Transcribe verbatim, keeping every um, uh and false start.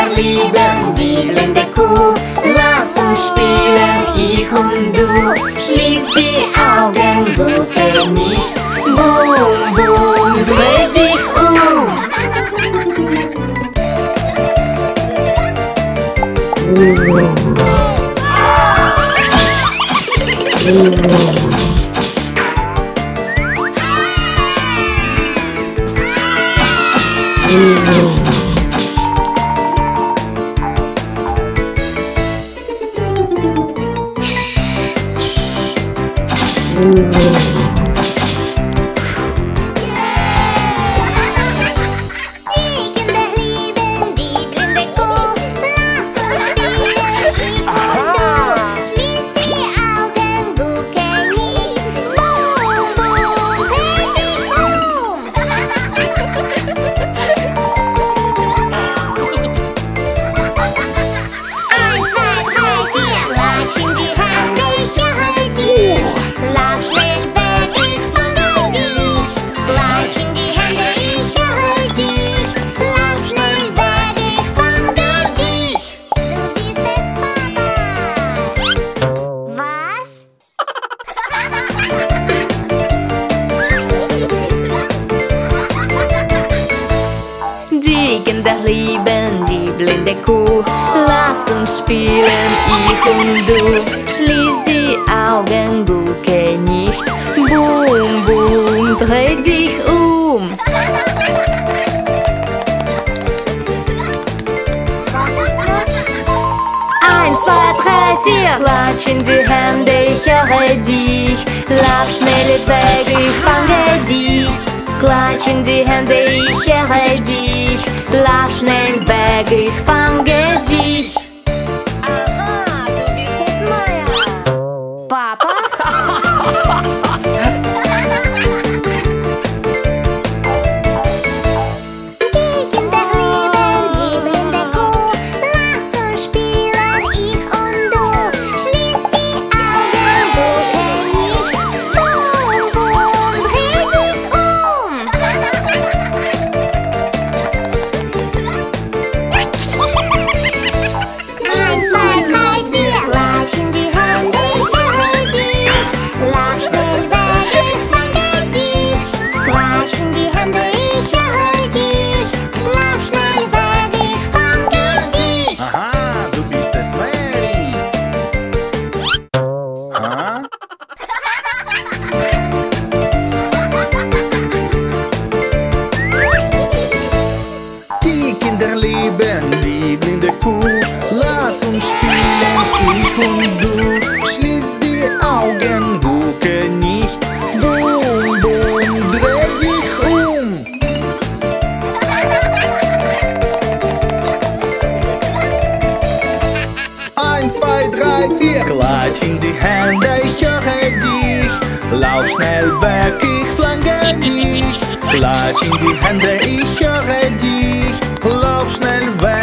Kinder lieben die blinde Kuh. Lass uns spielen, ich und du. Schließ die Augen, gucke nicht. Boom, boom, dreh dich um. Kinder lieben die blinde Kuh. Lass uns spielen, ich und du. Schließ die Augen, gucke nicht. Boom, boom, dreh dich um. Eins, zwei, drei, vier. Klatsch in die Hände, ich höre dich. Lauf schnell weg, ich fange dich. Klatsch in die Hände, ich höre dich. Lauf schnell weg, ich fange dich. Aha, du bist es, Maya. Papa? Die Kinder lieben die blinde Kuh. Lass uns spielen, ich und du. Schließ die Augen, gucke nicht. Boom, boom, dreh dich um. Eins, zwei, drei, vier. Klatsch in die Hände, ich höre dich. Lauf schnell weg, ich fange dich. Klatsch in die Hände, ich höre dich. Lauf schnell weg, ich fange dich. Aha, du bist es, Mary. Ha? Die Kinder lieben die blinde Kuh. Lass uns spielen, ich und du. Schließ die Augen, gucke nicht. Boom, boom, dreh dich um. Eins, zwei, drei, vier. Klatsch in die Hände, ich höre dich. Lauf schnell weg, ich flanke dich. Klatsch in die Hände, ich höre dich. Lauf schnell weg.